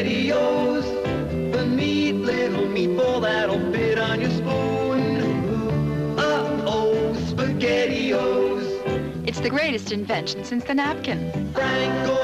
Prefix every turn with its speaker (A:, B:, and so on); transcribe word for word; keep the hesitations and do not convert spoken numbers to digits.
A: SpaghettiOs, the neat little meatball that'll fit on your spoon. Uh-oh, SpaghettiOs.
B: It's the greatest invention since the napkin.
A: Franco